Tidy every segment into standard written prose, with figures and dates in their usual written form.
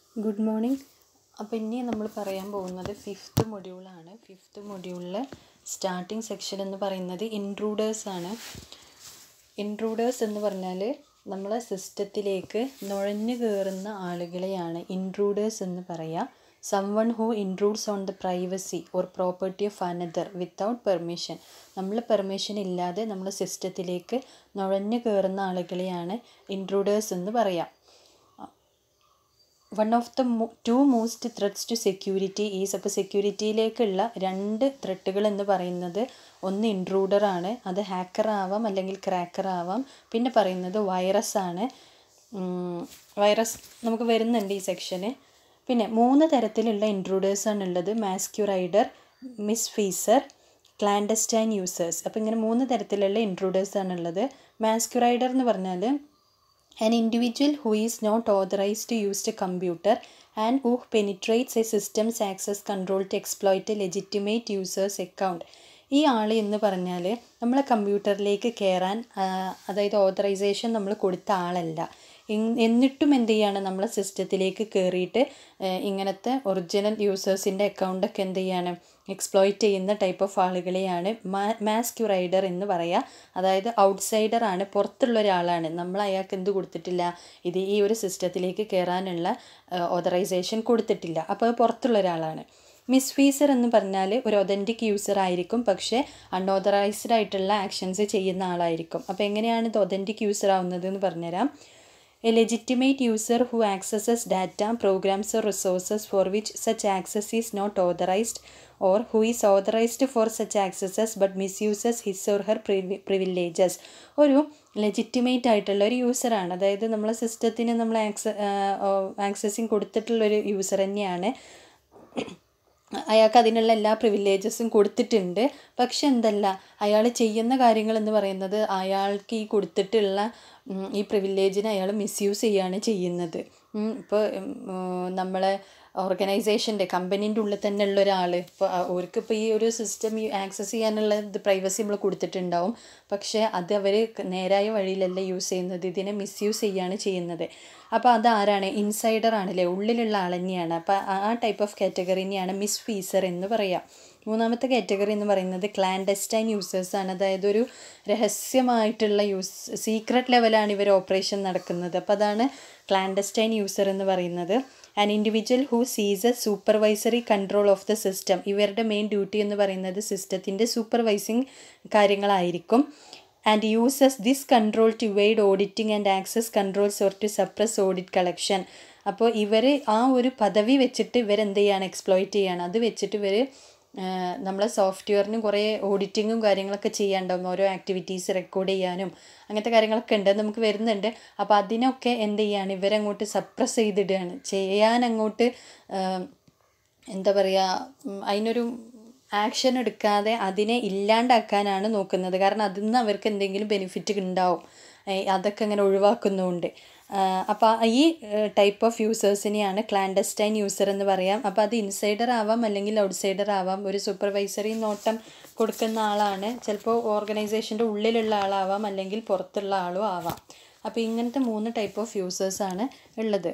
Good morning. അപ്പോൾ ഇനി നമ്മൾ പറയാൻ പോകുന്നത് ഫിഫ്ത്ത് മൊഡ്യൂളാണ്. ഫിഫ്ത്ത് മൊഡ്യൂളിലെ സ്റ്റാർട്ടിംഗ് സെക്ഷൻ എന്ന് പറയുന്നത് ഇൻട്രൂഡേഴ്സ് ആണ്. ഇൻട്രൂഡേഴ്സ് എന്ന് പറഞ്ഞാൽ നമ്മളെ സിസ്റ്റത്തിലേക്ക് നുഴഞ്ഞു കയറുന്ന ആളുകളെയാണ് ഇൻട്രൂഡേഴ്സ് എന്ന് പറയുക. Someone who intrudes on the privacy or property of another without permission. നമ്മൾ പെർമിഷൻ ഇല്ലാതെ നമ്മളെ സിസ്റ്റത്തിലേക്ക് നുഴഞ്ഞു കയറുന്ന ആളുകളെയാണ് ഇൻട്രൂഡേഴ്സ് എന്ന് പറയുക. One of the two most threats to security is, അപ്പോൾ സെക്യൂരിറ്റിയിലേക്കുള്ള രണ്ട് ത്രെട്ടുകൾ എന്ന് പറയുന്നത് ഒന്ന് ഇൻട്രൂഡറാണ്, അത് ഹാക്കർ ആവാം അല്ലെങ്കിൽ ക്രാക്കർ ആവാം. പിന്നെ പറയുന്നത് വൈറസ് ആണ്. വൈറസ് നമുക്ക് വരുന്നുണ്ട് ഈ സെക്ഷന്. പിന്നെ 3 തരത്തിലുള്ള ഇൻട്രൂഡേഴ്സാണ് ഉള്ളത്: മാസ്ക്യുറൈഡർ, മിസ്ഫീസർ, ക്ലാൻഡസ്റ്റൈൻ യൂസേഴ്സ്. അപ്പോൾ ഇങ്ങനെ 3 തരത്തിലുള്ള ഇൻട്രൂഡേഴ്സാണ് ഉള്ളത്. മാസ്ക്യുറൈഡർ എന്ന് പറഞ്ഞാൽ an individual who is not authorized to use a computer and who penetrates a system's access control to exploit a legitimate user's account. ഈ ആൾ എന്ന് പറഞ്ഞാൽ നമ്മളെ കമ്പ്യൂട്ടറിലേക്ക് കയറാൻ അതായത് ഓതറൈസേഷൻ നമ്മൾ കൊടുത്ത ആളല്ല. എന്നിട്ടും എന്ത് ചെയ്യാണ്, നമ്മളെ സിസ്റ്റത്തിലേക്ക് കയറിയിട്ട് ഇങ്ങനത്തെ ഒറിജിനൽ യൂസേഴ്സിൻ്റെ അക്കൗണ്ടൊക്കെ എന്ത് ചെയ്യാണ്, എക്സ്പ്ലോയിറ്റ് ചെയ്യുന്ന ടൈപ്പ് ഓഫ് ആളുകളെയാണ് മാസ്ക്യുറൈഡർ എന്ന് പറയുക. അതായത് ഔട്ട്സൈഡർ ആണ്, പുറത്തുള്ള ഒരാളാണ്. നമ്മൾ അയാൾക്ക് എന്ത് കൊടുത്തിട്ടില്ല, ഈ ഒരു സിസ്റ്റത്തിലേക്ക് കയറാനുള്ള ഓതറൈസേഷൻ കൊടുത്തിട്ടില്ല. അപ്പോൾ അത് പുറത്തുള്ള ഒരാളാണ്. മിസ്ഫീസർ എന്ന് പറഞ്ഞാൽ ഒരു ഒതൻറ്റിക് യൂസർ ആയിരിക്കും, പക്ഷേ അൺഓതറൈസ്ഡ് ആയിട്ടുള്ള ആക്ഷൻസ് ചെയ്യുന്ന ആളായിരിക്കും. അപ്പോൾ എങ്ങനെയാണ് ഇത് ഒതൻറ്റിക് യൂസർ ആവുന്നത് എന്ന് പറഞ്ഞുതരാം. A legitimate user who accesses data, programs or resources for which such access is not authorized, or who is authorized for such accesses but misuses his or her privileges. ഒരു legitimate ആയിട്ടുള്ള ഒരു യൂസറാണ്. അതായത് നമ്മളെ സിസ്റ്റത്തിന് നമ്മൾ ആക്സസിങ് കൊടുത്തിട്ടുള്ളൊരു യൂസർ തന്നെയാണ്. അയാൾക്ക് അതിനുള്ള എല്ലാ പ്രിവിലേജസും കൊടുത്തിട്ടുണ്ട്. പക്ഷെ എന്തല്ല, അയാൾ ചെയ്യുന്ന കാര്യങ്ങൾ എന്ന് പറയുന്നത് അയാൾക്ക് ഈ കൊടുത്തിട്ടുള്ള ഈ പ്രിവിലേജിനെ അയാൾ മിസ്യൂസ് ചെയ്യുകയാണ് ചെയ്യുന്നത്. ഇപ്പോൾ നമ്മളെ ഓർഗനൈസേഷൻ്റെ കമ്പനീൻ്റെ ഉള്ളിൽ തന്നെ ഉള്ള ഒരാൾ ഇപ്പോൾ അവർക്കിപ്പോൾ ഈ ഒരു സിസ്റ്റം ആക്സസ് ചെയ്യാനുള്ള പ്രൈവസി നമ്മൾ കൊടുത്തിട്ടുണ്ടാവും. പക്ഷേ അത് അവർ നേരായ വഴിയിലല്ല യൂസ് ചെയ്യുന്നത്, ഇതിനെ മിസ്യൂസ് ചെയ്യുകയാണ് ചെയ്യുന്നത്. അപ്പോൾ അതാരാണ്? ഇൻസൈഡർ ആണല്ലേ, ഉള്ളിലുള്ള ആൾ തന്നെയാണ്. അപ്പോൾ ആ ടൈപ്പ് ഓഫ് കാറ്റഗറിനെയാണ് മിസ്ഫീസർ എന്ന് പറയുക. 3ാമത്തെ കാറ്റഗറി എന്ന് പറയുന്നത് ക്ലാൻഡസ്റ്റൈൻ യൂസേഴ്സാണ്. അതായത് ഒരു രഹസ്യമായിട്ടുള്ള സീക്രട്ട് ലെവലാണ് ഇവർ ഓപ്പറേഷൻ നടക്കുന്നത്. അപ്പോൾ അതാണ് ക്ലാൻഡസ്റ്റൈൻ യൂസർ എന്ന് പറയുന്നത്. An individual who seizes supervisory control of the system. ഇവരുടെ മെയിൻ ഡ്യൂട്ടി എന്ന് പറയുന്നത് സിസ്റ്റത്തിൻ്റെ സൂപ്പർവൈസിങ് കാര്യങ്ങളായിരിക്കും. And uses this control to evade auditing and access controls or to suppress audit collection. അപ്പോൾ ഇവർ ആ ഒരു പദവി വെച്ചിട്ട് ഇവരെന്ത് ചെയ്യാണ്, എക്സ്പ്ലോയിറ്റ് ചെയ്യാണ്. അത് വെച്ചിട്ട് ഇവർ നമ്മളെ സോഫ്റ്റ്വെയറിന് കുറേ ഓഡിറ്റിങ്ങും കാര്യങ്ങളൊക്കെ ചെയ്യാനുണ്ടാവും. ഓരോ ആക്ടിവിറ്റീസ് റെക്കോർഡ് ചെയ്യാനും അങ്ങനത്തെ കാര്യങ്ങളൊക്കെ ഉണ്ട്, നമുക്ക് വരുന്നുണ്ട്. അപ്പോൾ അതിനൊക്കെ എന്ത് ചെയ്യാണ്, ഇവരങ്ങോട്ട് സപ്രസ് ചെയ്തിടുകയാണ് ചെയ്യാൻ, അങ്ങോട്ട് എന്താ പറയുക, അതിനൊരു ആക്ഷൻ എടുക്കാതെ അതിനെ ഇല്ലാണ്ടാക്കാനാണ് നോക്കുന്നത്. കാരണം അതിൽ നിന്ന് അവർക്ക് എന്തെങ്കിലും ബെനിഫിറ്റ് ഉണ്ടാവും, അതൊക്കെ അങ്ങനെ ഒഴിവാക്കുന്നുണ്ട്. അപ്പോൾ ഈ ടൈപ്പ് ഓഫ് യൂസേഴ്സിനെയാണ് ക്ലാൻഡസ്റ്റൈൻ യൂസർ എന്ന് പറയാം. അപ്പോൾ അത് ഇൻസൈഡർ ആവാം അല്ലെങ്കിൽ ഔട്ട്സൈഡർ ആവാം. ഒരു സൂപ്പർവൈസറി നോട്ടം കൊടുക്കുന്ന ആളാണ്, ചിലപ്പോൾ ഓർഗനൈസേഷൻ്റെ ഉള്ളിലുള്ള ആളാവാം അല്ലെങ്കിൽ പുറത്തുള്ള ആളും ആവാം. അപ്പോൾ ഇങ്ങനത്തെ 3 ടൈപ്പ് ഓഫ് യൂസേഴ്സാണ് ഉള്ളത്.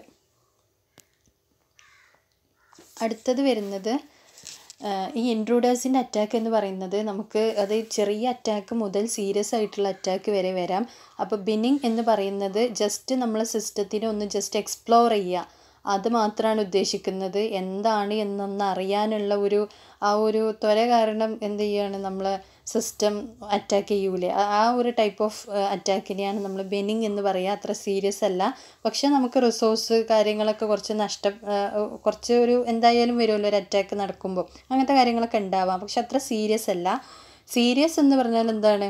അടുത്തത് വരുന്നത് ഈ ഇൻട്രൂഡേഴ്സിൻ്റെ അറ്റാക്ക് എന്ന് പറയുന്നത് നമുക്ക് അത് ചെറിയ അറ്റാക്ക് മുതൽ സീരിയസ് ആയിട്ടുള്ള അറ്റാക്ക് വരെ വരാം. അപ്പോൾ ബിന്നിങ് എന്ന് പറയുന്നത് ജസ്റ്റ് നമ്മളെ സിസ്റ്റത്തിനെ ഒന്ന് ജസ്റ്റ് എക്സ്പ്ലോർ ചെയ്യുക, അത് മാത്രമാണ് ഉദ്ദേശിക്കുന്നത്. എന്താണ് എന്നൊന്ന് അറിയാനുള്ള ആ ഒരു ത്വര കാരണം എന്ത് ചെയ്യുകയാണ്, നമ്മളെ സിസ്റ്റം അറ്റാക്ക് ചെയ്യൂലേ, ആ ഒരു ടൈപ്പ് ഓഫ് അറ്റാക്കിനെയാണ് നമ്മൾ ബെനിങ് എന്ന് പറയുക. അത്ര സീരിയസ് അല്ല, പക്ഷെ നമുക്ക് റിസോഴ്സ് കാര്യങ്ങളൊക്കെ കുറച്ച് ഒരു എന്തായാലും വരുമല്ലോ ഒരു അറ്റാക്ക് നടക്കുമ്പോൾ, അങ്ങനത്തെ കാര്യങ്ങളൊക്കെ ഉണ്ടാവാം. പക്ഷെ അത്ര സീരിയസ് അല്ല. സീരിയസ് എന്ന് പറഞ്ഞാൽ എന്താണ്,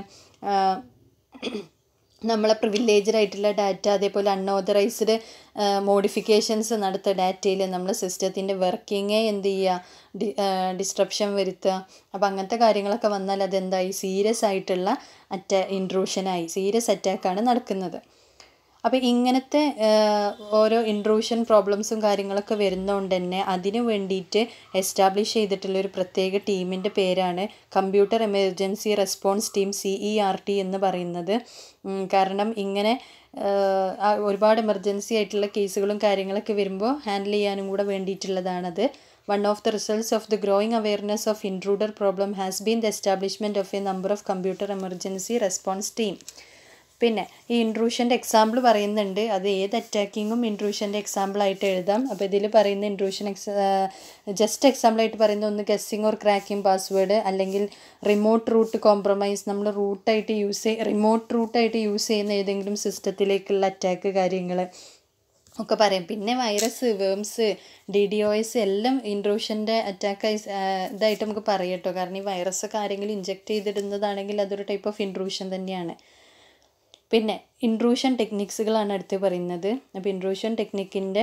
നമ്മളെ പ്രിവിലേജ്ഡ് ആയിട്ടുള്ള ഡാറ്റ, അതേപോലെ അൺഓതറൈസ്ഡ് മോഡിഫിക്കേഷൻസ് നടത്തുക ഡാറ്റയിൽ, നമ്മൾ സിസ്റ്റത്തിൻ്റെ വർക്കിങ്ങേ എന്ത് ചെയ്യുക, ഡിസ്ട്രപ്ഷൻ വരുത്തുക. അപ്പോൾ അങ്ങനത്തെ കാര്യങ്ങളൊക്കെ വന്നാൽ അതെന്തായി, സീരിയസ് ആയിട്ടുള്ള ഇൻട്രൂഷനായി, സീരിയസ് അറ്റാക്കാണ് നടക്കുന്നത്. അപ്പോൾ ഇങ്ങനത്തെ ഓരോ ഇൻട്രൂഷൻ പ്രോബ്ലംസും കാര്യങ്ങളൊക്കെ വരുന്നതുകൊണ്ട് തന്നെ അതിനു വേണ്ടിയിട്ട് എസ്റ്റാബ്ലിഷ് ചെയ്തിട്ടുള്ളൊരു പ്രത്യേക ടീമിൻ്റെ പേരാണ് computer emergency response team, CERT എന്ന് പറയുന്നത്. കാരണം ഇങ്ങനെ ഒരുപാട് എമർജൻസി ആയിട്ടുള്ള കേസുകളും കാര്യങ്ങളൊക്കെ വരുമ്പോൾ ഹാൻഡിൽ ചെയ്യാനും കൂടെ വേണ്ടിയിട്ടുള്ളതാണത്. One of the results of the growing awareness of intruder problem has been the establishment of a number of computer emergency response team. പിന്നെ ഈ ഇൻട്രൂഷൻ്റെ എക്സാമ്പിൾ പറയുന്നുണ്ട്. അത് ഏത് അറ്റാക്കിങ്ങും ഇൻട്രൂഷൻ്റെ എക്സാമ്പിളായിട്ട് എഴുതാം. അപ്പോൾ ഇതിൽ പറയുന്ന ഇൻട്രൂഷൻ ജസ്റ്റ് എക്സാമ്പിളായിട്ട് പറയുന്ന ഒന്ന് ഗസ്സിങ് ഓർ ക്രാക്കിംഗ് പാസ്വേഡ്, അല്ലെങ്കിൽ റിമോട്ട് റൂട്ട് കോംപ്രമൈസ്, നമ്മൾ റിമോട്ട് റൂട്ടായിട്ട് യൂസ് ചെയ്യുന്ന ഏതെങ്കിലും സിസ്റ്റത്തിലേക്കുള്ള അറ്റാക്ക് കാര്യങ്ങൾ ഒക്കെ പറയും. പിന്നെ വൈറസ്, വേംസ്, DDoS എല്ലാം ഇൻട്രൂഷൻ്റെ അറ്റാക്കായി ഇതായിട്ട് നമുക്ക് പറയാം കേട്ടോ. കാരണം ഈ വൈറസൊക്കെ ആരെങ്കിലും ഇഞ്ചെക്ട് ചെയ്തിടുന്നതാണെങ്കിൽ അതൊരു ടൈപ്പ് ഓഫ് ഇൻട്രൂഷൻ തന്നെയാണ്. പിന്നെ ഇൻട്രൂഷൻ ടെക്നിക്സുകളാണ് അടുത്ത് പറയുന്നത്. അപ്പോൾ ഇൻട്രൂഷൻ ടെക്നിക്കിൻ്റെ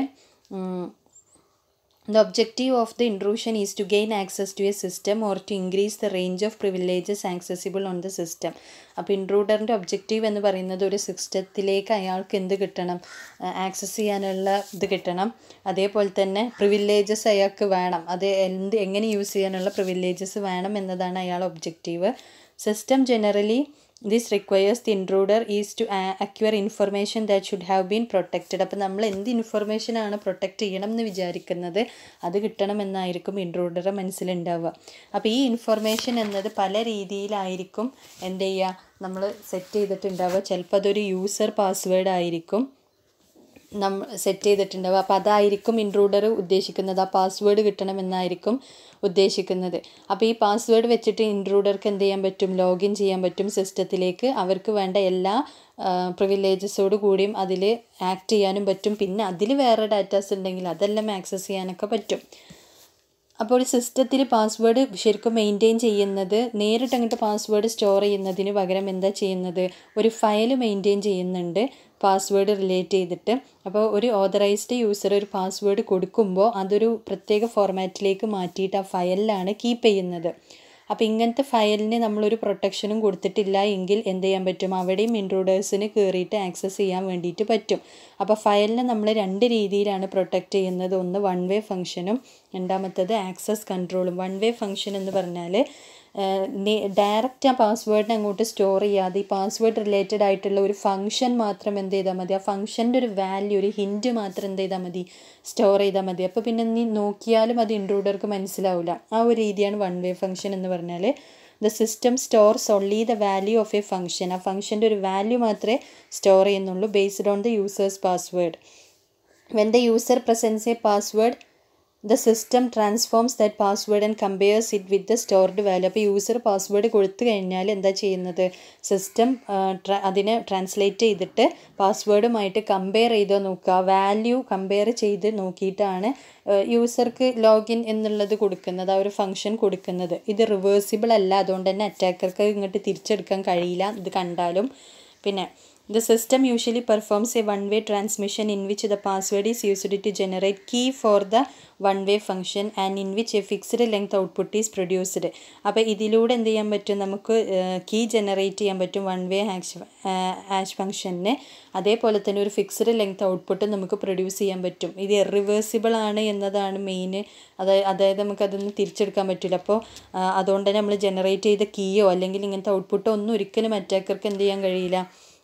the objective of the intrusion is to gain access to a system or to increase the range of privileges accessible on the system. അപ്പോൾ ഇൻട്രൂഡറിൻ്റെ ഒബ്ജക്റ്റീവ് എന്ന് പറയുന്നത് ഒരു സിസ്റ്റത്തിലേക്ക് അയാൾക്ക് എന്ത് കിട്ടണം, ആക്സസ് ചെയ്യാനുള്ള ഇത് കിട്ടണം. അതേപോലെ തന്നെ പ്രിവിലേജസ് അയാൾക്ക് വേണം. അത് എങ്ങനെ യൂസ് ചെയ്യാനുള്ള പ്രിവിലേജസ് വേണം എന്നതാണ് അയാളുടെ objective. System generally this requires the intruder is to acquire information that should have been protected. അപ്പോൾ നമ്മൾ എന്ത് ഇൻഫർമേഷനാണ് പ്രൊട്ടക്റ്റ് ചെയ്യണം എന്ന് വിചാരിക്കുന്നത് അത് കിട്ടണമെന്നായിരിക്കും ഇൻട്രൂഡറെ മനസ്സിലുണ്ടാവുക. അപ്പോൾ ഈ ഇൻഫർമേഷൻ എന്നത് പല രീതിയിലായിരിക്കും എന്ത് ചെയ്യുക നമ്മൾ സെറ്റ് ചെയ്തിട്ടുണ്ടാവുക. ചിലപ്പോൾ അതൊരു യൂസർ പാസ്വേഡ് ആയിരിക്കും നമ്മൾ സെറ്റ് ചെയ്തിട്ടുണ്ടാവുക. അപ്പോൾ അതായിരിക്കും ഇൻട്രൂഡർ ഉദ്ദേശിക്കുന്നത്. ആ പാസ്വേഡ് കിട്ടണമെന്നായിരിക്കും ഉദ്ദേശിക്കുന്നത്. അപ്പോൾ ഈ പാസ്വേഡ് വെച്ചിട്ട് ഇൻട്രൂഡർക്ക് എന്ത് ചെയ്യാൻ പറ്റും, ലോഗിൻ ചെയ്യാൻ പറ്റും സിസ്റ്റത്തിലേക്ക്. അവർക്ക് വേണ്ട എല്ലാ പ്രിവിലേജസോട് കൂടിയും അതിൽ ആക്ട് ചെയ്യാനും പറ്റും. പിന്നെ അതിൽ വേറെ ഡാറ്റാസ് ഉണ്ടെങ്കിൽ അതെല്ലാം ആക്സസ് ചെയ്യാനൊക്കെ പറ്റും. അപ്പോൾ ഒരു സിസ്റ്റത്തിൽ പാസ്വേഡ് ശരിക്കും മെയിൻറ്റെയിൻ ചെയ്യുന്നത് നേരിട്ട് അങ്ങോട്ട് പാസ്വേഡ് സ്റ്റോർ ചെയ്യുന്നതിന് പകരം എന്താ ചെയ്യുന്നത്, ഒരു ഫയൽ മെയിൻറ്റെയിൻ ചെയ്യുന്നുണ്ട് പാസ്വേഡ് റിലേറ്റ് ചെയ്തിട്ട്. അപ്പോൾ ഒരു ഓതറൈസ്ഡ് യൂസർ ഒരു പാസ്വേഡ് കൊടുക്കുമ്പോൾ അതൊരു പ്രത്യേക ഫോർമാറ്റിലേക്ക് മാറ്റിയിട്ട് ആ ഫയലിലാണ് കീപ്പ് ചെയ്യുന്നത്. അപ്പോൾ ഇങ്ങനത്തെ ഫയലിന് നമ്മളൊരു പ്രൊട്ടക്ഷനും കൊടുത്തിട്ടില്ല എങ്കിൽ എന്ത് ചെയ്യാൻ പറ്റും, അവിടെയും ഇൻട്രൂഡേഴ്സിന് കയറിയിട്ട് ആക്സസ് ചെയ്യാൻ വേണ്ടിയിട്ട് പറ്റും. അപ്പോൾ ഫയലിനെ നമ്മൾ രണ്ട് രീതിയിലാണ് പ്രൊട്ടക്റ്റ് ചെയ്യുന്നത്. ഒന്ന് വൺ വേ ഫംഗ്ഷനും രണ്ടാമത്തത് ആക്സസ് കൺട്രോളും. വൺ വേ ഫംഗ്ഷൻ എന്ന് പറഞ്ഞാൽ ഡയറക്റ്റ് ആ പാസ്വേഡിനെ അങ്ങോട്ട് സ്റ്റോർ ചെയ്യാതെ ഈ പാസ്വേഡ് റിലേറ്റഡ് ആയിട്ടുള്ള ഒരു ഫംഗ്ഷൻ മാത്രം എന്ത് ചെയ്താൽ മതി, ആ ഫംഗ്ഷൻ്റെ ഒരു വാല്യൂ, ഒരു ഹിൻറ്റ് മാത്രം എന്ത് ചെയ്താൽ മതി, സ്റ്റോർ ചെയ്താൽ മതി. അപ്പോൾ പിന്നെ നീ നോക്കിയാലും അത് ഇൻട്രൂഡർക്ക് മനസ്സിലാവില്ല. ആ ഒരു രീതിയാണ് വൺ വേ ഫംഗ്ഷൻ എന്ന് പറഞ്ഞാൽ. The system stores only the value of a function. ആ ഫംഗ്ഷൻ്റെ ഒരു വാല്യൂ മാത്രമേ സ്റ്റോർ ചെയ്യുന്നുള്ളൂ based on the user's password. When the user presents a password the system transforms that password and compares it with the stored value. അപ്പോൾ user password കൊടുത്തു കഴിഞ്ഞാൽ എന്താ ചെയ്യുന്നത്, സിസ്റ്റം അതിനെ ട്രാൻസ്ലേറ്റ് ചെയ്തിട്ട് പാസ്വേഡുമായിട്ട് കമ്പയർ ചെയ്തോ നോക്കുക, വാല്യൂ കമ്പയർ ചെയ്ത് നോക്കിയിട്ടാണ് യൂസർക്ക് ലോഗിൻ എന്നുള്ളത് കൊടുക്കുന്നത്, ആ ഒരു ഫംഗ്ഷൻ കൊടുക്കുന്നത്. ഇത് റിവേഴ്സിബിൾ അല്ല, അതുകൊണ്ട് തന്നെ അറ്റാക്കർക്ക് ഇങ്ങോട്ട് തിരിച്ചെടുക്കാൻ കഴിയില്ല ഇത് കണ്ടാലും. പിന്നെ the system usually performs a one-way transmission in which the password is used to generate key for the one-way function and in which a fixed length output is produced. അപ്പോൾ ഇതിലൂടെ എന്ത് ചെയ്യാൻ പറ്റും, നമുക്ക് കീ ജനറേറ്റ് ചെയ്യാൻ പറ്റും one way hash ഫംഗ്ഷന്. അതേപോലെ തന്നെ ഒരു ഫിക്സ്ഡ് ലെങ്ത് ഔട്ട്പുട്ട് നമുക്ക് പ്രൊഡ്യൂസ് ചെയ്യാൻ പറ്റും. ഇത് ഇറിവേഴ്സിബിൾ ആണ് എന്നതാണ് മെയിൻ. അതായത് നമുക്കതൊന്നും തിരിച്ചെടുക്കാൻ പറ്റില്ല. അപ്പോൾ അതുകൊണ്ട് തന്നെ നമ്മൾ ജനറേറ്റ് ചെയ്ത കീയോ അല്ലെങ്കിൽ ഇങ്ങനത്തെ ഔട്ട്പുട്ടോ ഒന്നും ഒരിക്കലും അറ്റാക്കർക്ക് എന്ത് ചെയ്യാൻ കഴിയില്ല,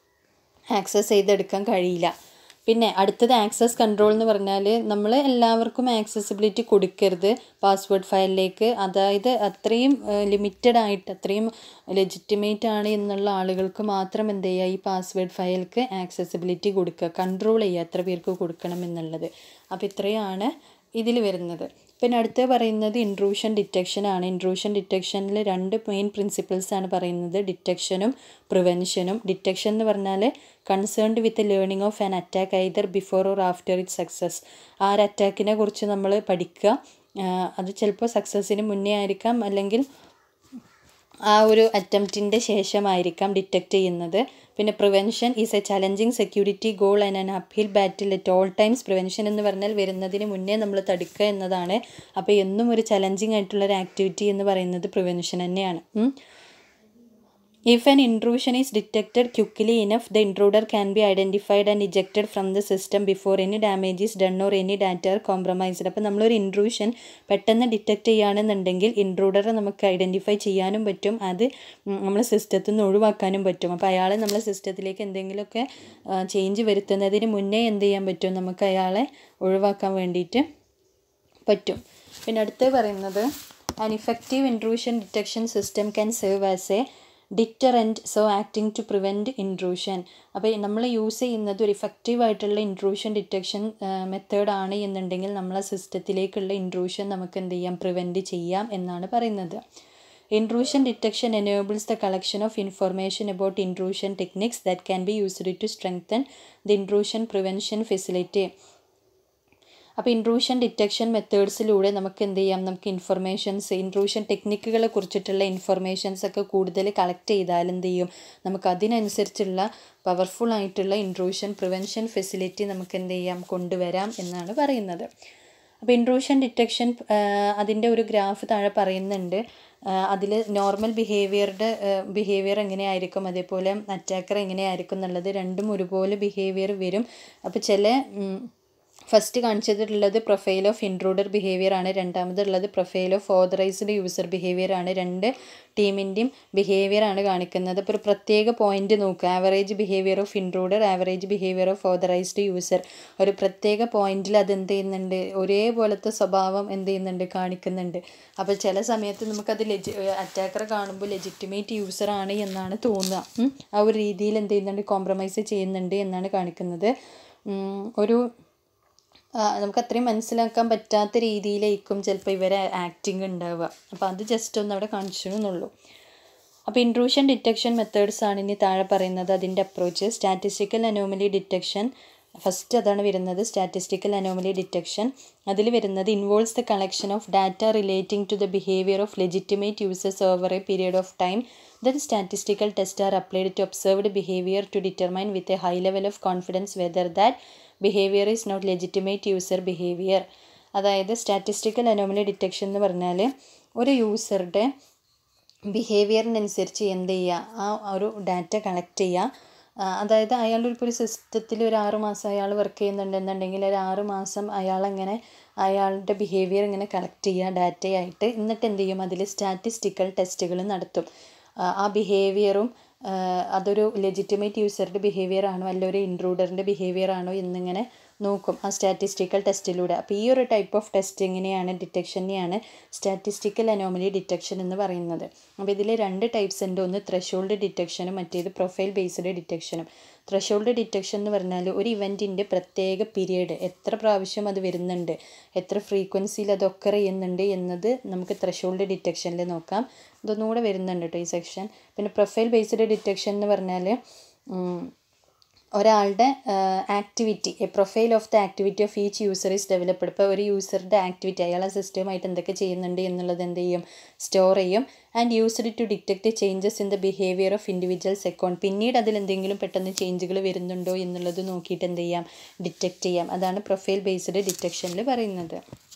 ആക്സസ് ചെയ്തെടുക്കാൻ കഴിയില്ല. പിന്നെ അടുത്തത് ആക്സസ് കൺട്രോൾ എന്ന് പറഞ്ഞാൽ നമ്മൾ എല്ലാവർക്കും ആക്സസിബിലിറ്റി കൊടുക്കരുത് പാസ്വേഡ് ഫയലിലേക്ക്. അതായത് അത്രയും ലിമിറ്റഡ് ആയിട്ട് അത്രയും ലെജിറ്റിമേറ്റ് ആണ് എന്നുള്ള ആളുകൾക്ക് മാത്രം എന്ത് ചെയ്യുക, ഈ പാസ്വേഡ് ഫയലിലേക്ക് ആക്സസിബിലിറ്റി കൊടുക്കുക, കൺട്രോൾ ചെയ്യുക എത്ര പേർക്ക് കൊടുക്കണം എന്നുള്ളത്. അപ്പോൾ ഇത്രയാണ് ഇതിൽ വരുന്നത്. പിന്നെ അടുത്ത് പറയുന്നത് ഇൻട്രൂഷൻ ഡിറ്റക്ഷനാണ്. ഇൻട്രൂഷൻ ഡിറ്റക്ഷനിൽ രണ്ട് മെയിൻ പ്രിൻസിപ്പിൾസാണ് പറയുന്നത്, ഡിറ്റക്ഷനും പ്രിവെൻഷനും. ഡിറ്റക്ഷൻ എന്ന് പറഞ്ഞാൽ concerned with learning of an attack either before or after it success. ആ ഒരു അറ്റാക്കിനെ കുറിച്ച് നമ്മൾ പഠിക്കുക. അത് ചിലപ്പോൾ സക്സസ്സിന് മുന്നേ ആയിരിക്കാം, അല്ലെങ്കിൽ ആ ഒരു അറ്റംപ്റ്റിൻ്റെ ശേഷമായിരിക്കാം ഡിറ്റക്റ്റ് ചെയ്യുന്നത്. പിന്നെ prevention is a challenging security goal and an uphill battle at all times. Prevention എന്ന് പറഞ്ഞാൽ വരുന്നതിന് മുന്നേ നമ്മൾ തടുക്കുക എന്നതാണ്. അപ്പോൾ എന്നും ഒരു ചലഞ്ചിങ് ആയിട്ടുള്ളൊരു ആക്ടിവിറ്റി എന്ന് പറയുന്നത് പ്രിവെൻഷൻ തന്നെയാണ്. If an intrusion is detected quickly enough, the intruder can be identified and ejected from the system before any damage is done or any data are compromised. അപ്പോൾ നമ്മളൊരു ഇൻട്രൂഷൻ പെട്ടെന്ന് detect ചെയ്യുകയാണെന്നുണ്ടെങ്കിൽ ഇൻട്രൂഡറെ നമുക്ക് identify ചെയ്യാനും പറ്റും, അത് നമ്മളെ സിസ്റ്റത്തിൽ നിന്ന് ഒഴിവാക്കാനും പറ്റും. അപ്പോൾ അയാളെ നമ്മളെ സിസ്റ്റത്തിലേക്ക് എന്തെങ്കിലുമൊക്കെ ചേഞ്ച് വരുത്തുന്നതിന് മുന്നേ എന്ത് ചെയ്യാൻ പറ്റും, നമുക്ക് അയാളെ ഒഴിവാക്കാൻ വേണ്ടിയിട്ട് പറ്റും. പിന്നെ അടുത്ത് പറയുന്നത് an effective intrusion detection system can serve as a deterrent, so acting to prevent intrusion. അപ്പോൾ നമ്മൾ യൂസ് ചെയ്യുന്നത് ഒരു ഇഫക്റ്റീവ് ആയിട്ടുള്ള ഇൻട്രൂഷൻ ഡിറ്റക്ഷൻ മെത്തേഡ് ആണ് എന്നുണ്ടെങ്കിൽ നമ്മളെ സിസ്റ്റത്തിലേക്കുള്ള ഇൻട്രൂഷൻ നമുക്ക് എന്ത് ചെയ്യാം, പ്രിവെൻറ്റ് ചെയ്യാം എന്നാണ് പറയുന്നത്. Intrusion detection enables the collection of information about intrusion techniques that can be used to strengthen the intrusion prevention facility. അപ്പോൾ ഇൻട്രൂഷൻ ഡിറ്റക്ഷൻ മെത്തേഡ്സിലൂടെ നമുക്ക് എന്ത് ചെയ്യാം, നമുക്ക് ഇൻഫർമേഷൻസ് ഇൻട്രൂഷൻ ടെക്നിക്കുകളെ കുറിച്ചിട്ടുള്ള ഇൻഫർമേഷൻസ് ഒക്കെ കൂടുതൽ കളക്ട് ചെയ്താൽ എന്ത് ചെയ്യും, നമുക്ക് അതിനനുസരിച്ചുള്ള പവർഫുൾ ആയിട്ടുള്ള ഇൻട്രൂഷൻ പ്രിവെൻഷൻ ഫെസിലിറ്റി നമുക്ക് എന്ത് ചെയ്യാം, കൊണ്ടുവരാം എന്നാണ് പറയുന്നത്. അപ്പോൾ ഇൻട്രൂഷൻ ഡിറ്റക്ഷൻ അതിൻ്റെ ഒരു ഗ്രാഫ് താഴെ പറയുന്നുണ്ട്. അതിൽ നോർമൽ ബിഹേവിയർ എങ്ങനെയായിരിക്കും, അതേപോലെ അറ്റാക്കർ എങ്ങനെയായിരിക്കും എന്നുള്ളത് രണ്ടും ഒരുപോലെ ബിഹേവിയർ വരും. അപ്പോൾ ചില ഫസ്റ്റ് കാണിച്ചിട്ടുള്ളത് പ്രൊഫൈൽ ഓഫ് ഇൻട്രൂഡർ ബിഹേവിയർ ആണ്, രണ്ടാമതുള്ളത് profile of authorised user behaviour ആണ്. രണ്ട് ടീമിൻ്റെയും ബിഹേവിയർ ആണ് കാണിക്കുന്നത്. അപ്പോൾ ഒരു പ്രത്യേക പോയിന്റ് നോക്കുക, average behaviour of intruder, average behaviour of authorised user. ഒരു പ്രത്യേക പോയിന്റിൽ അത് എന്ത് ചെയ്യുന്നുണ്ട്, ഒരേപോലത്തെ സ്വഭാവം എന്ത് ചെയ്യുന്നുണ്ട്, കാണിക്കുന്നുണ്ട്. അപ്പോൾ ചില സമയത്ത് നമുക്കത് അറ്റാക്കറെ കാണുമ്പോൾ ലെജിറ്റിമേറ്റ് യൂസർ ആണ് എന്നാണ് തോന്നുക, ആ ഒരു രീതിയിൽ എന്ത് ചെയ്യുന്നുണ്ട്, കോംപ്രമൈസ് ചെയ്യുന്നുണ്ട് എന്നാണ് കാണിക്കുന്നത്. നമുക്ക് അത്രയും മനസ്സിലാക്കാൻ പറ്റാത്ത രീതിയിലായിരിക്കും ചിലപ്പോൾ ഇവരെ ആക്ടിങ് ഉണ്ടാവുക. അപ്പോൾ അത് ജസ്റ്റ് ഒന്ന് അവിടെ കാണിച്ചു എന്നുള്ളൂ. അപ്പോൾ ഇൻട്രൂഷൻ ഡിറ്റക്ഷൻ മെത്തേഡ്സ് ആണ് ഇനി താഴെ പറയുന്നത്. അതിൻ്റെ approach statistical anomaly detection, first അതാണ് വരുന്നത്, സ്റ്റാറ്റിസ്റ്റിക്കൽ അനോമലി ഡിറ്റക്ഷൻ. അതിൽ വരുന്നത് involves the collection of data relating to the behaviour of legitimate users over a period of time. Then statistical tests are applied to observed behavior to determine with a high level of confidence whether that behavior is not legitimate user behavior. അതായത് statistical anomaly detection എന്ന് പറഞ്ഞാൽ ഒരു യൂസറുടെ ബിഹേവിയറിനനുസരിച്ച് എന്ത് ചെയ്യുക, ആ ഒരു data collect ചെയ്യുക. അതായത് അയാളുടെ ഇപ്പോൾ ഒരു സിസ്റ്റത്തിൽ ഒരു 6 മാസം അയാൾ വർക്ക് ചെയ്യുന്നുണ്ടെന്നുണ്ടെങ്കിൽ ഒരു 6 മാസം അയാളുടെ ബിഹേവിയർ ഇങ്ങനെ കളക്ട് ചെയ്യുക ഡാറ്റയായിട്ട്. എന്നിട്ട് എന്ത് ചെയ്യും, അതിൽ സ്റ്റാറ്റിസ്റ്റിക്കൽ ടെസ്റ്റുകൾ നടത്തും. ആ ബിഹേവിയറും അതൊരു ലെജിറ്റിമേറ്റ് യൂസറുടെ ബിഹേവിയർ ആണോ അല്ല ഒരു ഇൻട്രൂഡറിൻ്റെ ബിഹേവിയർ ആണോ എന്നിങ്ങനെ നോക്കും ആ സ്റ്റാറ്റിസ്റ്റിക്കൽ ടെസ്റ്റിലൂടെ. അപ്പോൾ ഈ ഒരു ടൈപ്പ് ഓഫ് ടെസ്റ്റിങ്ങിനെയാണ് ഡിറ്റക്ഷനെയാണ് സ്റ്റാറ്റിസ്റ്റിക്കൽ അനോമലി ഡിറ്റക്ഷൻ എന്ന് പറയുന്നത്. അപ്പോൾ ഇതിൽ 2 ടൈപ്സ് ഉണ്ട്, ഒന്ന് ത്രെഷോൾഡ് ഡിറ്റക്ഷനും മറ്റേത് പ്രൊഫൈൽ ബേസ്ഡ് ഡിറ്റക്ഷനും. ത്രെഷോൾഡ് ഡിറ്റക്ഷൻ എന്ന് പറഞ്ഞാൽ ഒരു ഇവൻറ്റിൻ്റെ പ്രത്യേക പീരിയഡ് എത്ര പ്രാവശ്യം അത് വരുന്നുണ്ട്, എത്ര ഫ്രീക്വൻസിയിൽ അത് ഒക്കർ ചെയ്യുന്നുണ്ട് എന്നത് നമുക്ക് ത്രെഷോൾഡ് ഡിറ്റക്ഷനിൽ നോക്കാം. ഇതൊന്നുകൂടെ വരുന്നുണ്ട് കേട്ടോ ഈ സെക്ഷൻ. പിന്നെ പ്രൊഫൈൽ ബേസ്ഡ് ഡിറ്റക്ഷൻ എന്ന് പറഞ്ഞാൽ ഒരാളുടെ activity, a profile of the activity of each user is developed. ഇപ്പോൾ ഒരു യൂസറുടെ ആക്ടിവിറ്റി അയാൾ ആ സിസ്റ്റമായിട്ട് എന്തൊക്കെ ചെയ്യുന്നുണ്ട് എന്നുള്ളത് എന്ത് ചെയ്യും, സ്റ്റോർ ചെയ്യും. And used to detect changes in the behaviour of individuals account. പിന്നീട് അതിൽ എന്തെങ്കിലും പെട്ടെന്ന് ചേഞ്ചുകൾ വരുന്നുണ്ടോ എന്നുള്ളത് നോക്കിയിട്ട് എന്ത് ചെയ്യാം, ഡിറ്റക്ട് ചെയ്യാം. അതാണ് പ്രൊഫൈൽ ബേസ്ഡ് ഡിറ്റക്ഷനിൽ പറയുന്നത്.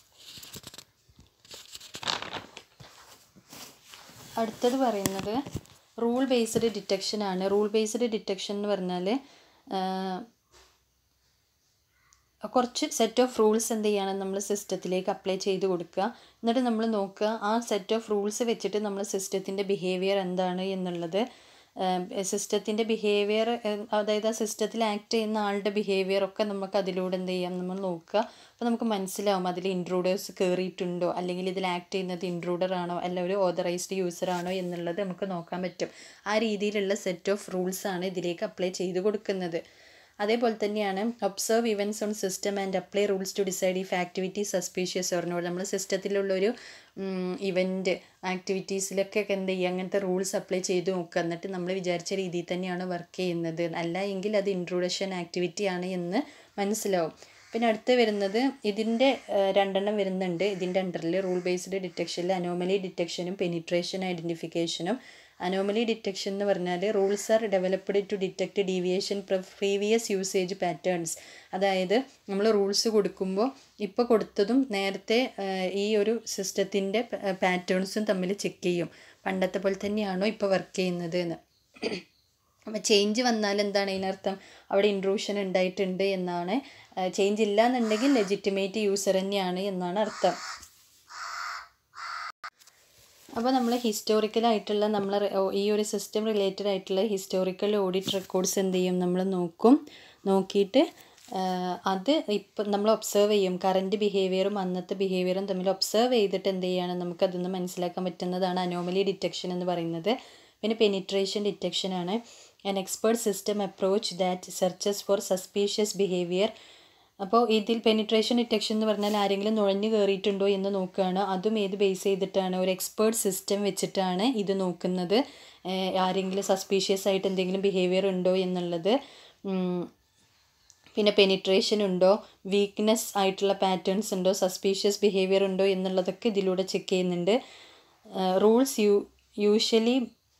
അടുത്തത് പറയുന്നത് റൂൾ ബേസ്ഡ് ഡിറ്റക്ഷൻ ആണ്. റൂൾ ബേസ്ഡ് ഡിറ്റക്ഷൻ എന്ന് പറഞ്ഞാൽ കുറച്ച് സെറ്റ് ഓഫ് റൂൾസ് എന്ത് ചെയ്യണം, നമ്മൾ സിസ്റ്റത്തിലേക്ക് അപ്ലൈ ചെയ്ത് കൊടുക്കുക. എന്നിട്ട് നമ്മൾ നോക്കുക ആ സെറ്റ് ഓഫ് റൂൾസ് വെച്ചിട്ട് നമ്മൾ സിസ്റ്റത്തിൻ്റെ ബിഹേവിയർ എന്താണ് എന്നുള്ളത്, സിസ്റ്റത്തിൻ്റെ ബിഹേവിയർ അതായത് ആ സിസ്റ്റത്തിൽ ആക്ട് ചെയ്യുന്ന ആളുടെ ബിഹേവിയർ ഒക്കെ നമുക്ക് അതിലൂടെ എന്ത് ചെയ്യാം, നമ്മൾ നോക്കുക. അപ്പോൾ നമുക്ക് മനസ്സിലാവും അതിൽ ഇൻട്രൂഡേഴ്സ് കയറിയിട്ടുണ്ടോ, അല്ലെങ്കിൽ ഇതിൽ ആക്ട് ചെയ്യുന്നത് ഇൻട്രൂഡർ ആണോ അല്ല ഒരു ഓതറൈസ്ഡ് യൂസർ ആണോ എന്നുള്ളത് നമുക്ക് നോക്കാൻ പറ്റും. ആ രീതിയിലുള്ള സെറ്റ് ഓഫ് റൂൾസാണ് ഇതിലേക്ക് അപ്ലൈ ചെയ്ത് കൊടുക്കുന്നത്. അതേപോലെ തന്നെയാണ് observe events on system and apply rules to decide if activity suspicious or not. നമ്മൾ സിസ്റ്റത്തിലുള്ളൊരു ഇവൻറ്റ് ആക്ടിവിറ്റീസിലൊക്കെ എന്ത് ചെയ്യുക, അങ്ങനത്തെ റൂൾസ് അപ്ലൈ ചെയ്ത് നോക്കുക. എന്നിട്ട് നമ്മൾ വിചാരിച്ച രീതിയിൽ തന്നെയാണ് വർക്ക് ചെയ്യുന്നത്, അല്ല എങ്കിൽ അത് ഇൻട്രൂഡക്ഷൻ ആക്ടിവിറ്റി ആണ് എന്ന് മനസ്സിലാവും. പിന്നെ അടുത്ത് വരുന്നത് ഇതിൻ്റെ 2 വരുന്നുണ്ട് ഇതിൻ്റെ അണ്ടറിൽ. റൂൾ ബേസ്ഡ് ഡിറ്റക്ഷനിൽ അനോമലി ഡിറ്റക്ഷനും പെനിട്രേഷൻ ഐഡൻറ്റിഫിക്കേഷനും. അനോമലി ഡിറ്റക്ഷൻ എന്ന് പറഞ്ഞാൽ rules are developed to detect deviation from previous usage patterns. അതായത് നമ്മൾ റൂൾസ് കൊടുക്കുമ്പോൾ ഇപ്പോൾ കൊടുത്തതും നേരത്തെ ഈ ഒരു സിസ്റ്റത്തിൻ്റെ പാറ്റേൺസും തമ്മിൽ ചെക്ക് ചെയ്യും, പണ്ടത്തെ പോലെ തന്നെയാണോ ഇപ്പോൾ വർക്ക് ചെയ്യുന്നത് എന്ന്. അപ്പോൾ ചേഞ്ച് വന്നാൽ എന്താണ് ഇതിനർത്ഥം? അവിടെ ഇൻട്രൂഷൻ ഉണ്ടായിട്ടുണ്ട് എന്നാണ്. ചേഞ്ച് ഇല്ല എന്നുണ്ടെങ്കിൽ ലെജിറ്റിമേറ്റ് യൂസർ തന്നെയാണ് എന്നാണ് അർത്ഥം. അപ്പോൾ നമ്മൾ ഹിസ്റ്റോറിക്കലായിട്ടുള്ള ഈ ഒരു സിസ്റ്റം റിലേറ്റഡ് ആയിട്ടുള്ള ഹിസ്റ്റോറിക്കൽ ഓഡിറ്റ് റെക്കോർഡ്സ് എന്ത് ചെയ്യും, നമ്മൾ നോക്കിയിട്ട് അത് ഇപ്പം നമ്മൾ ഒബ്സർവ് ചെയ്യും. കറൻറ്റ് ബിഹേവിയറും അന്നത്തെ ബിഹേവിയറും തമ്മിൽ ഒബ്സർവ് ചെയ്തിട്ട് എന്ത് ചെയ്യാണ്, നമുക്കതൊന്ന് മനസ്സിലാക്കാൻ പറ്റുന്നതാണ് അനോമലി ഡിറ്റക്ഷൻ എന്ന് പറയുന്നത്. പിന്നെ പെനിട്രേഷൻ ഡിറ്റക്ഷനാണ്. An expert system approach that searches for suspicious behaviour. അപ്പോൾ ഇതിൽ പെനിട്രേഷൻ ഡിറ്റക്ഷൻ എന്ന് പറഞ്ഞാൽ ആരെങ്കിലും നുഴഞ്ഞു കയറിയിട്ടുണ്ടോ എന്ന് നോക്കുകയാണ്. അതും ഏത് ബേസ് ചെയ്തിട്ടാണ്? ഒരു എക്സ്പേർട്ട് സിസ്റ്റം വെച്ചിട്ടാണ് ഇത് നോക്കുന്നത്. ആരെങ്കിലും സസ്പീഷ്യസ് ആയിട്ട് എന്തെങ്കിലും ബിഹേവിയർ ഉണ്ടോ എന്നുള്ളത്. പിന്നെ പെനിട്രേഷൻ ഉണ്ടോ, വീക്ക്നെസ് ആയിട്ടുള്ള പാറ്റേൺസ് ഉണ്ടോ, സസ്പീഷ്യസ് ബിഹേവിയർ ഉണ്ടോ എന്നുള്ളതൊക്കെ ഇതിലൂടെ ചെക്ക് ചെയ്യുന്നുണ്ട്. Rules usually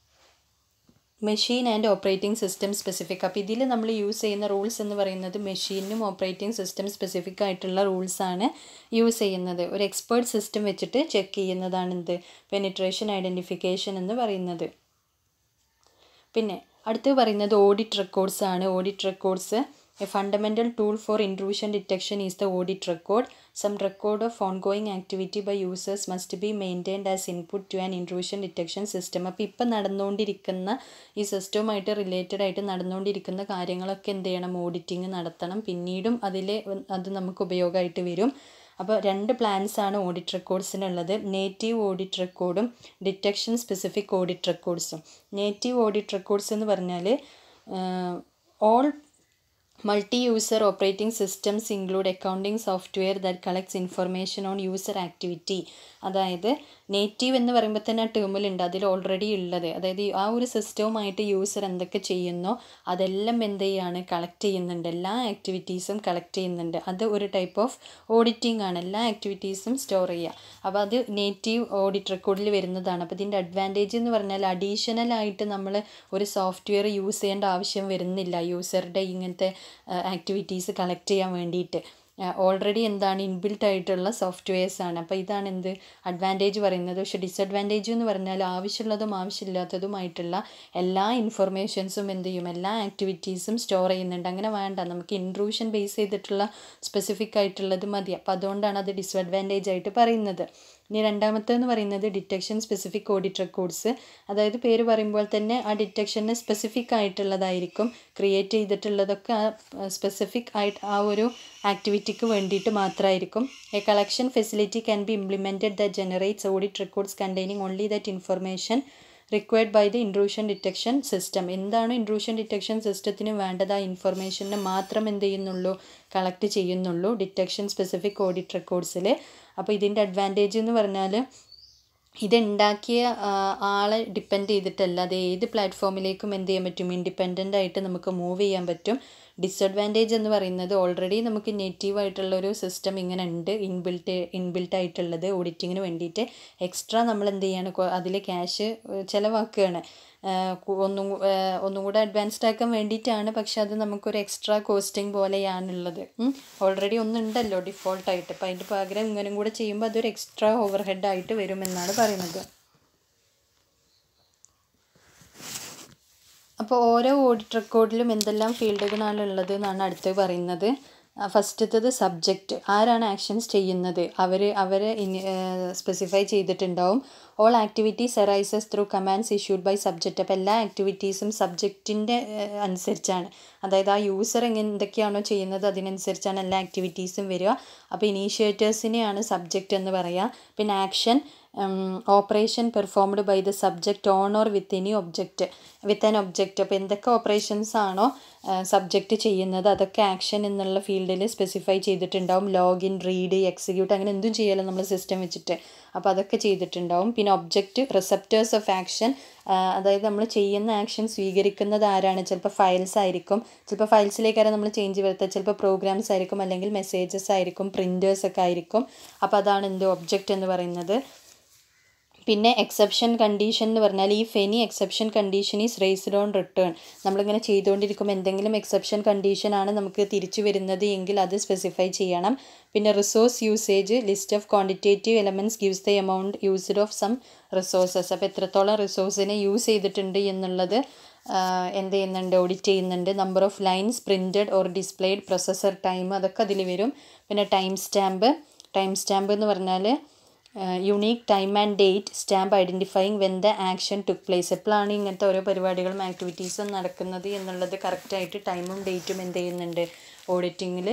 machine and operating system specific. അപ്പോൾ ഇതിൽ നമ്മൾ യൂസ് ചെയ്യുന്ന റൂൾസ് എന്ന് പറയുന്നത് മെഷീനും ഓപ്പറേറ്റിംഗ് സിസ്റ്റം സ്പെസിഫിക് ആയിട്ടുള്ള റൂൾസാണ് യൂസ് ചെയ്യുന്നത്. ഒരു എക്സ്പേർട്ട് സിസ്റ്റം വെച്ചിട്ട് ചെക്ക് ചെയ്യുന്നതാണ് എന്ത്, പെനിട്രേഷൻ ഐഡൻറ്റിഫിക്കേഷൻ എന്ന് പറയുന്നത്. പിന്നെ അടുത്ത് പറയുന്നത് ഓഡിറ്റ് റെക്കോർഡ്സ് ആണ്. Audit records A fundamental tool for intrusion detection is the audit record. Some record of ongoing activity by users must be maintained as input to an intrusion detection system. അപ്പോൾ ഇപ്പം നടന്നുകൊണ്ടിരിക്കുന്ന ഈ സിസ്റ്റവുമായിട്ട് related ആയിട്ട് നടന്നുകൊണ്ടിരിക്കുന്ന കാര്യങ്ങളൊക്കെ എന്ത് ചെയ്യണം, ഓഡിറ്റിങ് നടത്തണം. പിന്നീടും അത് നമുക്ക് ഉപയോഗമായിട്ട് വരും. അപ്പോൾ 2 പ്ലാൻസാണ് ഓഡിറ്റ് റെക്കോർഡ്സിനുള്ളത്. നേറ്റീവ് ഓഡിറ്റ് റെക്കോർഡും ഡിറ്റക്ഷൻ സ്പെസിഫിക് ഓഡിറ്റ് റെക്കോർഡ്സും. നേറ്റീവ് ഓഡിറ്റ് റെക്കോർഡ്സ് എന്ന് പറഞ്ഞാൽ all multi-user operating systems include accounting software that collects information on user activity. അതായത് നേറ്റീവ് എന്ന് പറയുമ്പോൾ തന്നെ ആ ടേമിലുണ്ട്, അതിൽ ഓൾറെഡി ഉള്ളത്. അതായത് ആ ഒരു സിസ്റ്റവുമായിട്ട് യൂസർ എന്തൊക്കെ ചെയ്യുന്നോ അതെല്ലാം എന്ത് ചെയ്യാണ്, കളക്ട് ചെയ്യുന്നുണ്ട്. എല്ലാ ആക്ടിവിറ്റീസും കളക്ട് ചെയ്യുന്നുണ്ട്. അത് ഒരു ടൈപ്പ് ഓഫ് ഓഡിറ്റിംഗ് ആണ്. എല്ലാ ആക്ടിവിറ്റീസും സ്റ്റോർ ചെയ്യുക. അപ്പോൾ അത് നേറ്റീവ് ഓഡിറ്റ് റെക്കോർഡിൽ വരുന്നതാണ്. അപ്പോൾ ഇതിൻ്റെ അഡ്വാൻറ്റേജ് എന്ന് പറഞ്ഞാൽ അഡീഷണൽ ആയിട്ട് നമ്മൾ ഒരു സോഫ്റ്റ്വെയർ യൂസ് ചെയ്യേണ്ട ആവശ്യം വരുന്നില്ല യൂസറുടെ ഇങ്ങനത്തെ ആക്ടിവിറ്റീസ് കളക്ട് ചെയ്യാൻ വേണ്ടിയിട്ട്. ഓൾറെഡി എന്താണ്, ഇൻബിൽട്ട് ആയിട്ടുള്ള സോഫ്റ്റ്വെയർസാണ്. അപ്പോൾ ഇതാണ് എന്ത് അഡ്വാൻറ്റേജ് പറയുന്നത്. പക്ഷേ ഡിസഡ്വാൻറ്റേജ് എന്ന് പറഞ്ഞാൽ ആവശ്യമുള്ളതും ആവശ്യമില്ലാത്തതുമായിട്ടുള്ള എല്ലാ ഇൻഫർമേഷൻസും എന്ത് ചെയ്യും, എല്ലാ ആക്ടിവിറ്റീസും സ്റ്റോർ ചെയ്യുന്നുണ്ട്. അങ്ങനെ വേണ്ട, നമുക്ക് ഇൻട്രൂഷൻ ബേസ് ചെയ്തിട്ടുള്ള സ്പെസിഫിക് ആയിട്ടുള്ളത് മതി. അപ്പോൾ അതുകൊണ്ടാണ് അത് ഡിസഡ്വാൻറ്റേജ് ആയിട്ട് പറയുന്നത്. ഇനി രണ്ടാമത്തേന്ന് പറയുന്നത് ഡിറ്റക്ഷൻ സ്പെസിഫിക് ഓഡിറ്റ് റെക്കോർഡ്സ്. അതായത് പേര് പറയുമ്പോൾ തന്നെ ആ ഡിറ്റക്ഷന് സ്പെസിഫിക് ആയിട്ടുള്ളതായിരിക്കും. ക്രിയേറ്റ് ചെയ്തിട്ടുള്ളതൊക്കെ ആ സ്പെസിഫിക് ആയിട്ട് ആ ഒരു ആക്ടിവിറ്റിക്ക് വേണ്ടിയിട്ട് മാത്രമായിരിക്കും. A collection facility can be implemented that generates audit records containing only that information required by the intrusion detection system. എന്താണ് ഇൻട്രൂഷൻ ഡിറ്റക്ഷൻ സിസ്റ്റത്തിന് വേണ്ടത്, ആ ഇൻഫർമേഷനെ മാത്രം എന്ത് ചെയ്യുന്നുള്ളൂ, കളക്ട് ചെയ്യുന്നുള്ളൂ ഡിറ്റക്ഷൻ സ്പെസിഫിക് ഓഡിറ്റ് റെക്കോർഡ്സിൽ. അപ്പോൾ ഇതിൻ്റെ അഡ്വാൻറ്റേജ് എന്ന് പറഞ്ഞാൽ ഇതുണ്ടാക്കിയ ആളെ ഡിപ്പെൻഡ് ചെയ്തിട്ടല്ല, അത് ഏത് പ്ലാറ്റ്ഫോമിലേക്കും എന്ത് ചെയ്യാൻ പറ്റും, ഇൻഡിപെൻഡൻ്റ് ആയിട്ട് നമുക്ക് മൂവ് ചെയ്യാൻ പറ്റും. ഡിസഡ്വാൻറ്റേജ് എന്ന് പറയുന്നത് ഓൾറെഡി നമുക്ക് നേറ്റീവായിട്ടുള്ളൊരു സിസ്റ്റം ഇങ്ങനെ ഉണ്ട്, ഇൻബിൽട്ട് ആയിട്ടുള്ളത് ഓഡിറ്റിങ്ങിന് വേണ്ടിയിട്ട്. എക്സ്ട്രാ നമ്മൾ എന്ത് ചെയ്യാണ്, അതിൽ ക്യാഷ് ചിലവാക്കുകയാണ്. ഒന്നും കൂടെ അഡ്വാൻസ്ഡ് ആക്കാൻ വേണ്ടിയിട്ടാണ്. പക്ഷെ അത് നമുക്കൊരു എക്സ്ട്രാ കോസ്റ്റിംഗ് പോലെയാണുള്ളത്. ഓൾറെഡി ഒന്നുണ്ടല്ലോ ഡിഫോൾട്ടായിട്ട്. അപ്പോൾ അതിൻ്റെ പകരം ഇങ്ങനെയും കൂടെ ചെയ്യുമ്പോൾ അതൊരു എക്സ്ട്രാ ഓവർ ഹെഡ് ആയിട്ട് വരുമെന്നാണ് പറയുന്നത്. അപ്പോൾ ഓരോ ഓഡിറ്റ് റെക്കോർഡിലും എന്തെല്ലാം ഫീൽഡുകളാണ് ഉള്ളത് എന്നാണ് അടുത്ത് പറയുന്നത്. ഫസ്റ്റത്തത് സബ്ജക്റ്റ്, ആരാണ് ആക്ഷൻസ് ചെയ്യുന്നത്, അവരെ സ്പെസിഫൈ ചെയ്തിട്ടുണ്ടാവും. All activities arises through commands issued by subject. അപ്പോൾ എല്ലാ ആക്ടിവിറ്റീസും സബ്ജക്റ്റിൻ്റെ അനുസരിച്ചാണ്. അതായത് ആ യൂസർ എന്തൊക്കെയാണോ ചെയ്യുന്നത് അതിനനുസരിച്ചാണ് എല്ലാ ആക്ടിവിറ്റീസും വരിക. അപ്പോൾ ഇനീഷ്യേറ്റേഴ്സിനെയാണ് സബ്ജക്റ്റ് എന്ന് പറയുക. പിന്നെ action operation performed by the subject on or with an object. അപ്പോൾ എന്തൊക്കെ ഓപ്പറേഷൻസ് ആണോ സബ്ജക്റ്റ് ചെയ്യുന്നത് അതൊക്കെ ആക്ഷൻ എന്നുള്ള ഫീൽഡിൽ സ്പെസിഫൈ ചെയ്തിട്ടുണ്ടാവും. ലോഗിൻ, റീഡ്, എക്സിക്യൂട്ട് അങ്ങനെ എന്തും ചെയ്യാമല്ലോ നമ്മൾ സിസ്റ്റം വെച്ചിട്ട്. അപ്പോൾ അതൊക്കെ ചെയ്തിട്ടുണ്ടാവും. പിന്നെ ഒബ്ജക്റ്റ് റിസപ്റ്റേഴ്സ് ഓഫ് ആക്ഷൻ, അതായത് നമ്മൾ ചെയ്യുന്ന ആക്ഷൻ സ്വീകരിക്കുന്നത് ആരാണ്. ചിലപ്പോൾ ഫയൽസ് ആയിരിക്കും, ചിലപ്പോൾ ഫയൽസിലേക്കാണ് നമ്മൾ ചേഞ്ച് വരുത്തുക, ചിലപ്പോൾ പ്രോഗ്രാംസ് ആയിരിക്കും, അല്ലെങ്കിൽ മെസ്സേജസ് ആയിരിക്കും, പ്രിൻറ്റേഴ്സ് ഒക്കെ ആയിരിക്കും. അപ്പോൾ അതാണ് എന്ത് ഒബ്ജക്റ്റ് എന്ന് പറയുന്നത്. പിന്നെ എക്സെപ്ഷൻ കണ്ടീഷൻ എന്ന് പറഞ്ഞാൽ if any exception condition is raised on return. നമ്മളിങ്ങനെ ചെയ്തുകൊണ്ടിരിക്കുമ്പോൾ എന്തെങ്കിലും എക്സെപ്ഷൻ കണ്ടീഷനാണ് നമുക്ക് തിരിച്ചു വരുന്നത് എങ്കിൽ അത് സ്പെസിഫൈ ചെയ്യണം. പിന്നെ resource usage, list of quantitative elements gives the amount used of some resources. അപ്പോൾ എത്രത്തോളം റിസോഴ്സിനെ യൂസ് ചെയ്തിട്ടുണ്ട് എന്നുള്ളത് എന്ത് ചെയ്യുന്നുണ്ട്, ഓഡിറ്റ് ചെയ്യുന്നുണ്ട്. Number of lines printed or displayed, processor time, അതൊക്കെ അതിൽ വരും. പിന്നെ ടൈം സ്റ്റാമ്പ് എന്ന് പറഞ്ഞാൽ unique time and date stamp identifying when the action took place, എപ്പോഴാണ് ഇങ്ങനത്തെ ഓരോ പരിപാടികളും ആക്ടിവിറ്റീസും നടക്കുന്നത് എന്നുള്ളത് കറക്റ്റായിട്ട് ടൈമും ഡേറ്റും എന്ത് ചെയ്യുന്നുണ്ട്, ഓഡിറ്റിങ്ങിൽ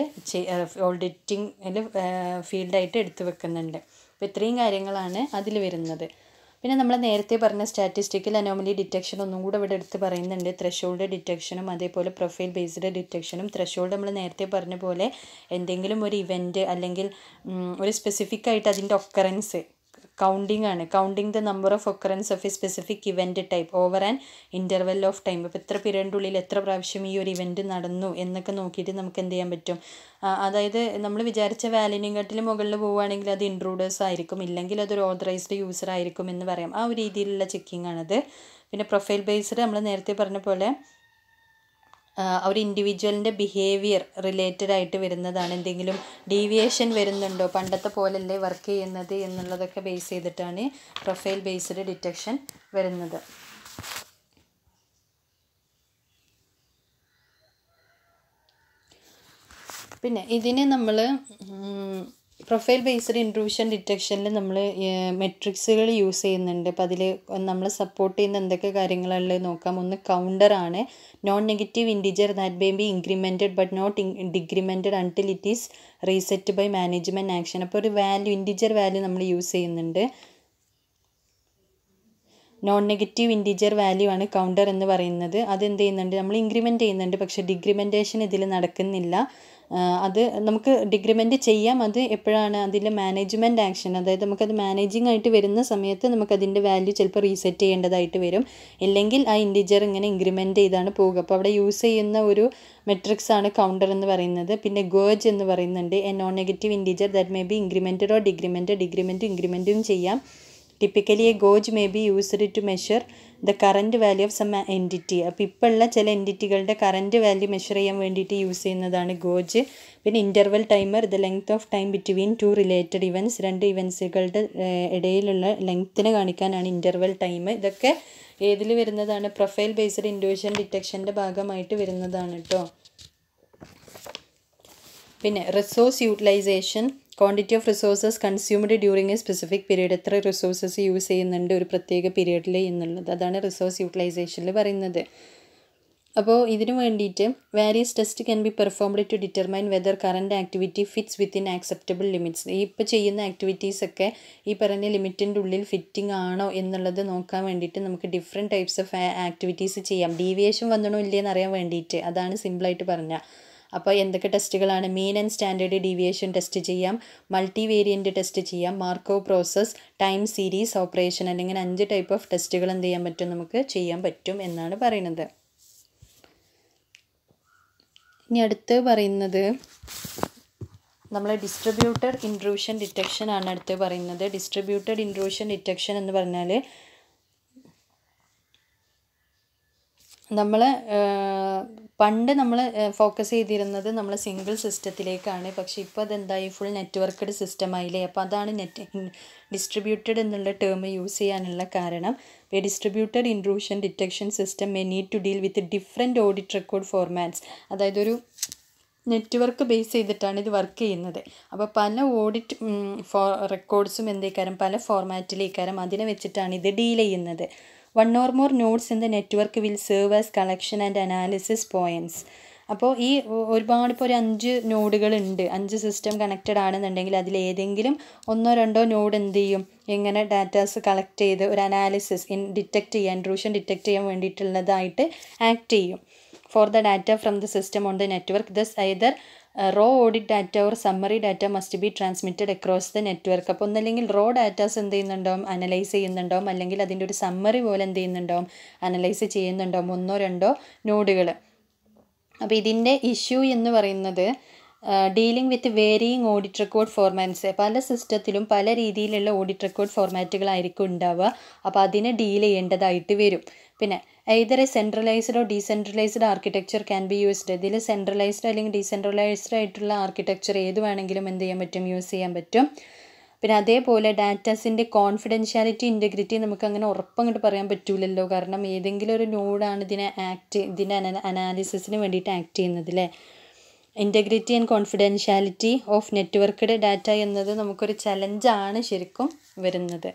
ഫീൽഡായിട്ട് എടുത്തു വെക്കുന്നുണ്ട്. അപ്പോൾ ഇത്രയും കാര്യങ്ങളാണ് അതിൽ വരുന്നത്. പിന്നെ നമ്മൾ നേരത്തെ പറഞ്ഞ സ്റ്റാറ്റിസ്റ്റിക്കൽ അനോമലി ഡിറ്റക്ഷൻ ഒന്നും കൂടെ ഇവിടെ എടുത്ത് പറയുന്നുണ്ട്. ത്രെഷോൾഡ് ഡിറ്റക്ഷനും അതേപോലെ പ്രൊഫൈൽ ബേസ്ഡ് ഡിറ്റക്ഷനും. ത്രെഷോൾഡ് നമ്മൾ നേരത്തെ പറഞ്ഞ പോലെ എന്തെങ്കിലും ഒരു ഇവൻറ്റ് അല്ലെങ്കിൽ ഒരു സ്പെസിഫിക് ആയിട്ട് അതിൻ്റെ ഒക്കറൻസ് കൗണ്ടിങ് ആണ്. Counting the number of occurrence of a specific event type over an interval of time. ഇപ്പോൾ എത്ര പീരീഡിൻ്റെ ഉള്ളിൽ എത്ര പ്രാവശ്യം ഈ ഒരു ഇവൻറ്റ് നടന്നു എന്നൊക്കെ നോക്കിയിട്ട് നമുക്ക് എന്ത് ചെയ്യാൻ പറ്റും. അതായത് നമ്മൾ വിചാരിച്ച വാല്യൂനെക്കാട്ടിലും മുകളിൽ പോവുകയാണെങ്കിൽ അത് ഇൻട്രൂഡേഴ്സ് ആയിരിക്കും, ഇല്ലെങ്കിൽ അതൊരു ഓതറൈസ്ഡ് യൂസർ ആയിരിക്കും എന്ന് പറയാം. ആ ഒരു രീതിയിലുള്ള ചെക്കിംഗ് ആണത്. പിന്നെ പ്രൊഫൈൽ ബേസ്ഡ് നമ്മൾ നേരത്തെ പറഞ്ഞ പോലെ ഒരു ഇൻഡിവിജ്വലിൻ്റെ ബിഹേവിയർ റിലേറ്റഡ് ആയിട്ട് വരുന്നതാണ്. എന്തെങ്കിലും ഡീവിയേഷൻ വരുന്നുണ്ടോ, പണ്ടത്തെ പോലല്ലേ വർക്ക് ചെയ്യുന്നത് എന്നുള്ളതൊക്കെ ബേസ് ചെയ്തിട്ടാണ് പ്രൊഫൈൽ ബേസ്ഡ് ഡിറ്റക്ഷൻ വരുന്നത്. പിന്നെ ഇതിന് നമ്മൾ പ്രൊഫൈൽ ബേസ്ഡ് ഇൻട്രൂഷൻ ഡിറ്റക്ഷനിൽ നമ്മൾ മെട്രിക്സുകൾ യൂസ് ചെയ്യുന്നുണ്ട്. അപ്പോൾ അതിൽ നമ്മൾ സപ്പോർട്ട് ചെയ്യുന്ന എന്തൊക്കെ കാര്യങ്ങളുള്ളത് നോക്കാം. ഒന്ന് കൗണ്ടറാണ്. Non negative integer that may be incremented but not decremented until it is reset by management action. അപ്പോൾ ഒരു വാല്യൂ, ഇൻറ്റിജർ വാല്യൂ നമ്മൾ യൂസ് ചെയ്യുന്നുണ്ട്. നോൺ നെഗറ്റീവ് ഇൻറ്റിജർ വാല്യൂ ആണ് കൗണ്ടർ എന്ന് പറയുന്നത്. അതെന്ത് ചെയ്യുന്നുണ്ട്, നമ്മൾ ഇൻക്രിമെൻറ്റ് ചെയ്യുന്നുണ്ട്, പക്ഷേ ഡിക്രിമെൻറ്റേഷൻ ഇതിൽ നടക്കുന്നില്ല. അത് നമുക്ക് ഡിക്രിമെൻറ്റ് ചെയ്യാം. അത് എപ്പോഴാണ് അതിൻ്റെ മാനേജ്മെൻറ്റ് ആക്ഷൻ, അതായത് നമുക്കത് മാനേജിങ് ആയിട്ട് വരുന്ന സമയത്ത് നമുക്കതിൻ്റെ വാല്യൂ ചിലപ്പോൾ റീസെറ്റ് ചെയ്യേണ്ടതായിട്ട് വരും. ഇല്ലെങ്കിൽ ആ ഇൻറ്റിജർ ഇങ്ങനെ ഇൻക്രിമെൻറ്റ് ചെയ്താണ് പോവുക. അപ്പോൾ അവിടെ യൂസ് ചെയ്യുന്ന ഒരു മെട്രിക്സ് ആണ് കൗണ്ടർ എന്ന് പറയുന്നത്. പിന്നെ ഗേജ് എന്ന് പറയുന്നുണ്ട്. A non negative integer that may be incremented or ഡിക്രിമെൻറ്റും ചെയ്യാം. Typically a gauge may be used to measure the current value of some entity. അപ്പോൾ ഇപ്പോൾ ഉള്ള ചില എൻറ്റിറ്റികളുടെ കറൻറ്റ് വാല്യൂ മെഷർ ചെയ്യാൻ വേണ്ടിയിട്ട് യൂസ് ചെയ്യുന്നതാണ് ഗോജ്. പിന്നെ interval timer, the length of time between two related events, രണ്ട് ഇവൻറ്റ്സുകളുടെ ഇടയിലുള്ള ലെങ്ത്തിനെ കാണിക്കാനാണ് ഇൻ്റർവൽ ടൈം. ഇതൊക്കെ ഏതിൽ വരുന്നതാണ്, പ്രൊഫൈൽ ബേസ്ഡ് ഇൻട്രൂഷൻ ഡിറ്റക്ഷൻ്റെ ഭാഗമായിട്ട് വരുന്നതാണ് കേട്ടോ. പിന്നെ resource utilisation, quantity of resources consumed during a specific period, എത്ര റിസോഴ്സസ് യൂസ് ചെയ്യുന്നുണ്ട് ഒരു പ്രത്യേക പീരീഡിൽ എന്നുള്ളത്, അതാണ് റിസോഴ്സ് യൂട്ടിലൈസേഷനിൽ പറയുന്നത്. അപ്പോൾ ഇതിനു വേണ്ടിയിട്ട് various test can be performed to determine whether current activity fits within acceptable limits. ഈ ഇപ്പോൾ ചെയ്യുന്ന ആക്ടിവിറ്റീസൊക്കെ ഈ പറഞ്ഞ ലിമിറ്റിൻ്റെ ഉള്ളിൽ ഫിറ്റിംഗ് ആണോ എന്നുള്ളത് നോക്കാൻ വേണ്ടിയിട്ട് നമുക്ക് ഡിഫറെൻറ്റ് ടൈപ്സ് ഓഫ് ആക്ടിവിറ്റീസ് ചെയ്യാം. ഡീവിയേഷൻ വന്നണോ ഇല്ലയെന്ന് അറിയാൻ വേണ്ടിയിട്ട്, അതാണ് സിമ്പിളായിട്ട് പറഞ്ഞാൽ. അപ്പോൾ എന്തൊക്കെ ടെസ്റ്റുകളാണ്, mean and standard deviation test ചെയ്യാം, മൾട്ടി വേരിയൻറ്റ് ടെസ്റ്റ് ചെയ്യാം, Markov process, time series operation, അല്ലെങ്കിൽ 5 ടൈപ്പ് ഓഫ് ടെസ്റ്റുകൾ എന്ത് ചെയ്യാൻ പറ്റും, നമുക്ക് ചെയ്യാൻ പറ്റും എന്നാണ് പറയുന്നത്. ഇനി അടുത്ത് പറയുന്നത് നമ്മൾ ഡിസ്ട്രിബ്യൂട്ടഡ് ഇൻട്രൂഷൻ ഡിറ്റക്ഷൻ ആണ് അടുത്ത് പറയുന്നത്. ഡിസ്ട്രിബ്യൂട്ടഡ് ഇൻട്രൂഷൻ ഡിറ്റക്ഷൻ എന്ന് പറഞ്ഞാൽ പണ്ട് നമ്മൾ ഫോക്കസ് ചെയ്തിരുന്നത് നമ്മൾ സിംഗിൾ സിസ്റ്റത്തിലേക്കാണ്. പക്ഷേ ഇപ്പോൾ അതെന്തായി, ഫുൾ നെറ്റ്വർക്ക്ഡ് സിസ്റ്റമായില്ലേ. അപ്പോൾ അതാണ് ഡിസ്ട്രിബ്യൂട്ടഡ് എന്നുള്ള ടേം യൂസ് ചെയ്യാനുള്ള കാരണം. Distributed intrusion detection system may need to deal with different audit record formats. അതായത് ഒരു നെറ്റ്വർക്ക് ബേസ് ചെയ്തിട്ടാണ് ഇത് വർക്ക് ചെയ്യുന്നത്. അപ്പോൾ പല ഓഡിറ്റ് റെക്കോർഡ്സും എന്തേക്കാരം പല ഫോർമാറ്റിലേക്കാരം, അതിനെ വെച്ചിട്ടാണ് ഇത് ഡീൽ ചെയ്യുന്നത്. One or more nodes in the network will serve as collection and analysis points. അപ്പോൾ ഈ ഒരുപാട് ഇപ്പോൾ ഒരു 5 നോഡുകളുണ്ട്, 5 സിസ്റ്റം കണക്റ്റഡ് ആണെന്നുണ്ടെങ്കിൽ അതിലേതെങ്കിലും 1-2 നോഡ് എന്ത് ചെയ്യും, ഇങ്ങനെ ഡാറ്റാസ് കളക്ട് ചെയ്ത് ഒരു അനാലിസിസ് ഡിറ്റക്റ്റ് ചെയ്യാൻ, ഇൻട്രൂഷൻ ഡിറ്റക്റ്റ് ചെയ്യാൻ വേണ്ടിയിട്ടുള്ളതായിട്ട് ആക്ട് ചെയ്യും. For the data from the system on the network, thus either raw audit data or summary data must be transmitted across the network. അപ്പോൾ ഒന്നല്ലെങ്കിൽ റോ ഡാറ്റാസ് എന്ത് ചെയ്യുന്നുണ്ടാവും, അനലൈസ് ചെയ്യുന്നുണ്ടാവും, അല്ലെങ്കിൽ അതിൻ്റെ ഒരു സമ്മറി പോലെ എന്ത് ചെയ്യുന്നുണ്ടാവും, അനലൈസ് ചെയ്യുന്നുണ്ടാവും 1-2 നോഡുകൾ. അപ്പോൾ ഇതിൻ്റെ ഇഷ്യൂ എന്ന് പറയുന്നത് dealing with varying audit record formats. പല സിസ്റ്റത്തിലും പല രീതിയിലുള്ള ഓഡിറ്റ് റെക്കോർഡ് ഫോർമാറ്റുകളായിരിക്കും ഉണ്ടാവുക. അപ്പോൾ അതിനെ ഡീൽ ചെയ്യേണ്ടതായിട്ട് വരും. പിന്നെ either a centralized or decentralized architecture can be used. ഇതിൽ സെൻട്രലൈസ്ഡ് അല്ലെങ്കിൽ ഡീസെൻട്രലൈസ്ഡ് ആയിട്ടുള്ള ആർക്കിടെക്ചർ ഏത് വേണമെങ്കിലും എന്ത് ചെയ്യാൻ പറ്റും, യൂസ് ചെയ്യാൻ പറ്റും. പിന്നെ അതേപോലെ ഡാറ്റാസിൻ്റെ കോൺഫിഡൻഷ്യാലിറ്റി ഇൻറ്റഗ്രിറ്റി നമുക്ക് അങ്ങനെ ഉറപ്പങ്ങോട്ട് പറയാൻ പറ്റൂലല്ലോ, കാരണം ഏതെങ്കിലും ഒരു നോഡാണ് ഇതിൻ്റെ അനാലിസിസിന് വേണ്ടിയിട്ട് ആക്ട് ചെയ്യുന്നത് അല്ലേ. Integrity and confidentiality of networked data എന്നത് നമുക്കൊരു ചലഞ്ചാണ് ശരിക്കും വരുന്നത്.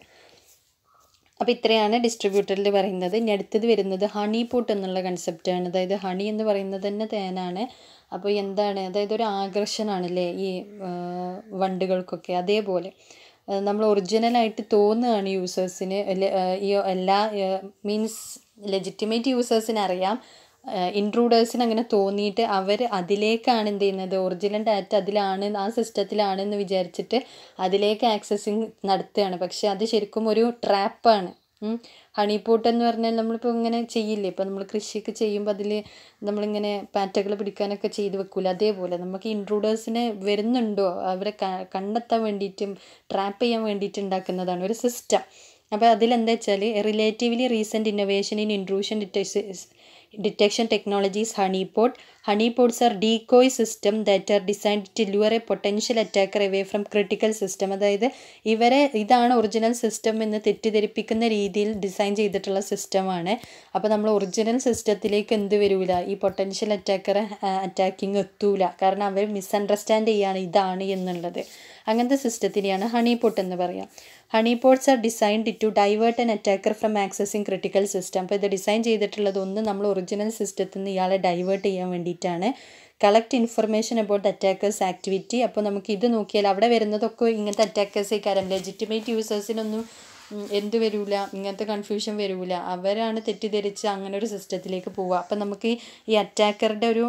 അപ്പോൾ ഇത്രയാണ് ഡിസ്ട്രിബ്യൂട്ടറിൽ പറയുന്നത്. ഇനി അടുത്തത് വരുന്നത് ഹണി പോട്ട് എന്നുള്ള കൺസെപ്റ്റാണ്. അതായത് ഹണി എന്ന് പറയുന്നത് തന്നെ തേനാണ്. അപ്പോൾ എന്താണ്, അതായത് ഒരു ആകർഷണമാണല്ലേ ഈ വണ്ടുകൾക്കൊക്കെ. അതേപോലെ നമ്മൾ ഒറിജിനലായിട്ട് തോന്നുകയാണ് യൂസേഴ്സിന്, ഈ എല്ലാ മീൻസ് ലെജിറ്റിമേറ്റ് യൂസേഴ്സിന് അറിയാം, ഇൻട്രൂഡേഴ്സിന് അങ്ങനെ തോന്നിയിട്ട് അവർ അതിലേക്കാണ് എന്ത് ചെയ്യുന്നത്, ഒറിജിനൽ ഡാറ്റ അതിലാണ്, ആ സിസ്റ്റത്തിലാണെന്ന് വിചാരിച്ചിട്ട് അതിലേക്ക് ആക്സസിങ് നടത്തുകയാണ്. പക്ഷെ അത് ശരിക്കും ഒരു ട്രാപ്പാണ്. ഹണി പോട്ട് എന്ന് പറഞ്ഞാൽ നമ്മളിപ്പോൾ ഇങ്ങനെ ചെയ്യില്ലേ, ഇപ്പോൾ നമ്മൾ കൃഷിയൊക്കെ ചെയ്യുമ്പോൾ അതിൽ നമ്മളിങ്ങനെ പാറ്റകൾ പിടിക്കാനൊക്കെ ചെയ്ത് വെക്കൂല, അതേപോലെ നമുക്ക് ഇൻട്രൂഡേഴ്സിനെ വരുന്നുണ്ടോ അവരെ കണ്ടെത്താൻ വേണ്ടിയിട്ടും ട്രാപ്പ് ചെയ്യാൻ വേണ്ടിയിട്ട് ഉണ്ടാക്കുന്നതാണ് ഒരു സിസ്റ്റം. അപ്പോൾ അതിലെന്താ വെച്ചാൽ relatively recent innovation in intrusion detection technologies honeypot. Honeypots are decoy system that are designed to lure a potential attacker away from critical system. അതായത് ഇതാണ് ഒറിജിനൽ സിസ്റ്റം എന്ന് തെറ്റിദ്ധരിപ്പിക്കുന്ന രീതിയിൽ ഡിസൈൻ ചെയ്തിട്ടുള്ള സിസ്റ്റമാണ്. അപ്പോൾ നമ്മൾ ഒറിജിനൽ സിസ്റ്റത്തിലേക്ക് എന്ത് വരില്ല, ഈ പൊട്ടൻഷ്യൽ അറ്റാക്കിങ് എത്തൂല, കാരണം അവർ മിസ്അണ്ടർസ്റ്റാൻഡ് ചെയ്യാണ് ഇതാണ് എന്നുള്ളത്. അങ്ങനത്തെ സിസ്റ്റത്തിനെയാണ് ഹണിപോട്ട് എന്ന് പറയാം. Honeypots are designed to divert an attacker from accessing critical system. അപ്പോൾ ഇത് ഡിസൈൻ ചെയ്തിട്ടുള്ളത് ഒന്ന് നമ്മൾ ഒറിജിനൽ സിസ്റ്റത്തിൽ നിന്ന് ഇയാളെ ഡൈവേർട്ട് ചെയ്യാൻ വേണ്ടിയിട്ടാണ്. Collect information about attacker's activity. അപ്പോൾ നമുക്ക് ഇത് നോക്കിയാൽ അവിടെ വരുന്നതൊക്കെ ഇങ്ങനത്തെ അറ്റാക്കേഴ്സേക്കാരം. ലെജിറ്റിമേറ്റ് യൂസേഴ്സിനൊന്നും എന്ത് വരില്ല, ഇങ്ങനത്തെ കൺഫ്യൂഷൻ വരില്ല, അവരാണ് തെറ്റിദ്ധരിച്ച് അങ്ങനെ ഒരു സിസ്റ്റത്തിലേക്ക് പോവുക. അപ്പം നമുക്ക് ഈ അറ്റാക്കറുടെ ഒരു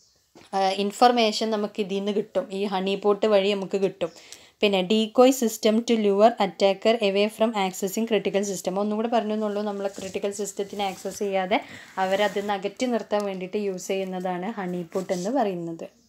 ഇൻഫർമേഷൻ നമുക്ക് ഇതിൽ നിന്ന് കിട്ടും, ഈ ഹണിപോട്ട് വഴി നമുക്ക് കിട്ടും. പിന്നെ decoy system to lure attacker away from accessing critical system. ഒന്നും കൂടെ പറഞ്ഞെന്നുള്ളൂ, നമ്മൾ ക്രിട്ടിക്കൽ സിസ്റ്റത്തിനെ ആക്സസ് ചെയ്യാതെ അവരതിൽ നിന്ന് അകറ്റി നിർത്താൻ വേണ്ടിയിട്ട് യൂസ് ചെയ്യുന്നതാണ് ഹണിപോട്ട് എന്ന് പറയുന്നത്.